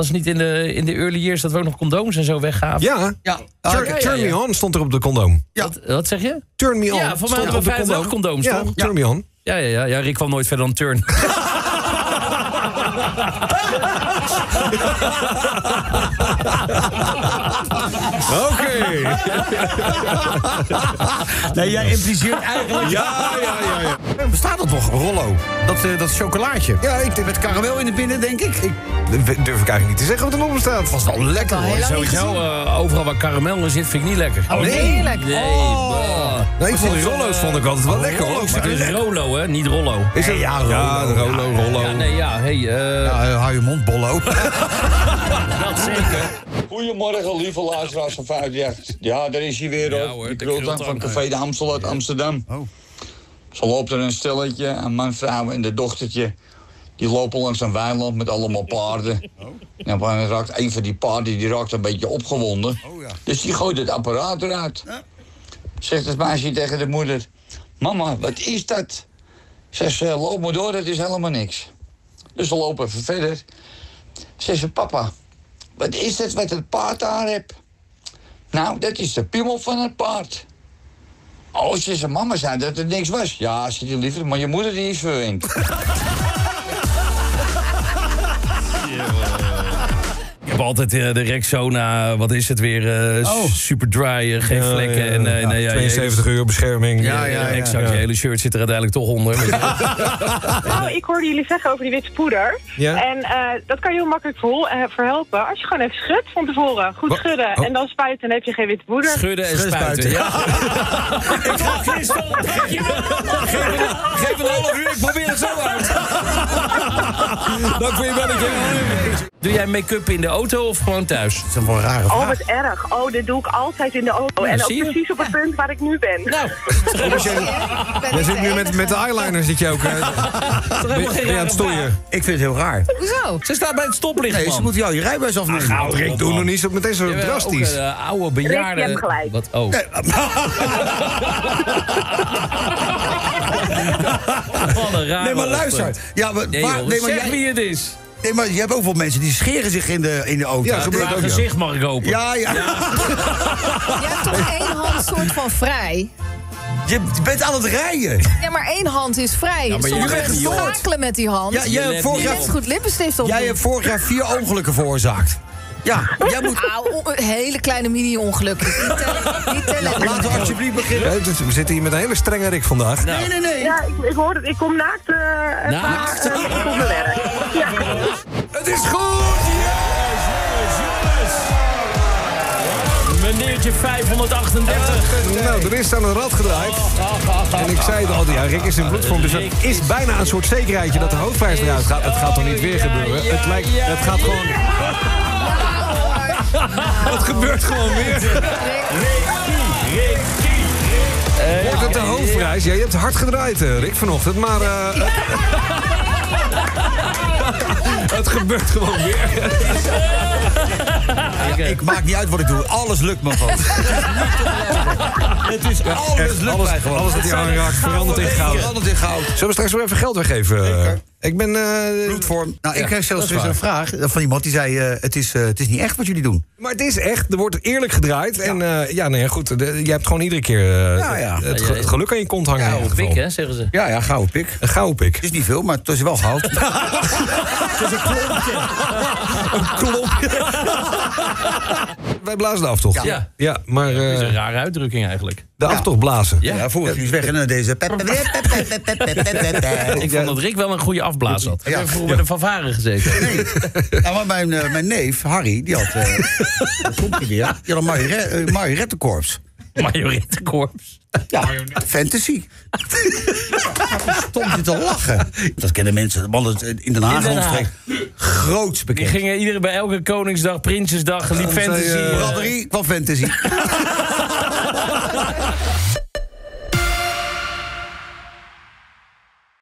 Was het niet in de early years dat we ook nog condooms en zo weggaven? Ja. Turn me on stond er op de condoom. Ja. Wat zeg je? Turn me on. Ja, voor mij hadden we 5 condooms, ja, toch? Turn me on. Ja, Rick kwam nooit verder dan turn. Oké. Nee, jij impliceert eigenlijk... Ja. Bestaat dat nog, Rollo? Dat chocolaatje. Ja, Met karamel in de binnen, denk ik. durf ik eigenlijk niet te zeggen wat er nog bestaat. Was wel lekker, Wel heel hoor. lang niet Sowieso, overal waar karamel in zit, vind ik niet lekker. Oh, heerlijk. Nee, Nee, ik vond die Rollo's vond ik altijd wel lekker, hoor. maar het is Rollo, hè? Niet Rollo. Is het? Ja, Rollo. Hou je mond, Bollo. Dat zeker. Goedemorgen, lieve luisteraars van 538. Ja, daar is hij weer, Ja, hoor. hoor, De de krultang krultang, van Café de Amstel uit Amsterdam. Oh. Zo loopt er een stelletje, een man, vrouw en de dochtertje. Die lopen langs een weiland met allemaal paarden. En dan raakt een van die paarden die raakt een beetje opgewonden. Oh, ja. Dus die gooit het apparaat eruit. Zegt het meisje tegen de moeder: mama, wat is dat? Zegt ze: loop maar door, het is helemaal niks. Dus ze lopen even verder. Zegt ze: papa, wat is dat wat het paard daar heeft? Nou, dat is de piemel van het paard. Oh, zegt ze: mama zei dat het niks was. Ja, zegt hij liever, maar je moeder die is verwend. Ik heb altijd de Rexona, wat is het weer, super dry, geen vlekken. En, 72 uur bescherming. Exact, je hele shirt zit er uiteindelijk toch onder. Nou, ik hoorde jullie zeggen over die witte poeder. Ja? En dat kan je heel makkelijk verhelpen. Als je gewoon even schudt van tevoren. Goed schudden. En dan spuiten, dan heb je geen witte poeder. Schudden en spuiten. Ja. Ik ga Christel, geef een half uur, ik probeer het zo uit. Dank voor je belletje. Doe jij make-up in de auto of gewoon thuis? Dat is wel een rare vraag. Oh, wat erg. Oh, dit doe ik altijd in de auto. En ook zie je? precies op het punt waar ik nu ben. Nou, Jij zit nu met de eyeliner, zit je ook. Ben je aan het stoeien? Ik vind het heel raar. Hoezo? ze staat bij het stoplicht, Nee, ze man. moeten jou je rijbewijs afnemen. Nou, Rick, doe nog niet zo meteen zo Jawel, drastisch. ook, oude Rick, je bejaarden. hebt gelijk. Wat? Oh. Wat een raar. Nee, maar luister. Ja, maar, Nee, joh, zeg jij, wie het is. nee, maar je hebt ook wel mensen die scheren zich in de auto. Ja, gebeurt Haar ook, ja. gezicht mag ik open. Ja. Je hebt toch één hand soort van vrij? Je bent aan het rijden. Ja, maar één hand is vrij. maar Sommige je bent mensen gestoord. schakelen met die hand. Ja, jij hebt let vorig niet jaar, Net zo goed lippenstift op. jij hebt vorig jaar 4 ongelukken veroorzaakt. Ja, jij moet... Hele kleine mini-ongelukken. Die tellen. Laten we alsjeblieft beginnen. We zitten hier met een hele strenge Rick vandaag. Nee. Ja, ik hoor het. Ik kom naakt. Naakt? Ik kom mijn werk. Ja. Het is goed! Meneertje 538. Nou, er is aan een rad gedraaid. En ik zei het al, ja, Rick is in bloedvorm. Dus het is bijna een soort zekerheidje dat de hoofdprijs eruit gaat. Het gaat toch niet weer gebeuren? Het gaat gewoon... Het gebeurt gewoon weer. Wordt het de hoofdprijs? Ja, je hebt hard gedraaid, Rick, vanochtend. Maar het gebeurt gewoon weer. Ik maak niet uit wat ik doe. Alles lukt me gewoon. Het is alles lukt mij gewoon. Alles wat hij aanraakt verandert in goud. Verandert in goud. Zullen we straks weer even geld weggeven? Ik ben... Bloedvorm. Nou, ik kreeg zelfs dat is weer een vraag van iemand die zei... het is niet echt wat jullie doen. Maar het is echt, er wordt eerlijk gedraaid. En goed, je hebt gewoon iedere keer het geluk aan je kont hangen. in ieder geval. Pik, hè, zeggen ze. Ja, gouden pik. Een gouden pik. Het is niet veel, maar het is wel goud. Het is een klompje. Een klompje. Wij blazen de aftocht. Ja. Maar Dat is een rare uitdrukking eigenlijk. de aftocht blazen. Ja, vorig is weg en dan deze... Ik vond dat Rick wel een goede afblaas had. Ik heb vroeger met een fanfare gezeten. Nou, maar mijn neef, Harry, die had... daar komt hij weer. Die had een marionettenkorps. Majorettenkorps. Ja, fantasy. Stond je te lachen. Dat kennen mensen, mannen in Den Haag. In Den Haag. omstreek. Groots Die bekend. gingen bij elke Koningsdag, Prinsjesdag, liep fantasy. Braderie van fantasy.